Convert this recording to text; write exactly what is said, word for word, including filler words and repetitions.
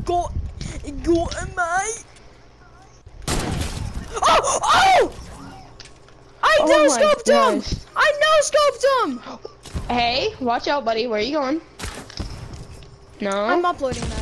Got, got him, mate. Oh, oh! I Oh no my scoped him. gosh. I no scoped him. Hey, watch out, buddy. Where are you going? No. I'm uploading that.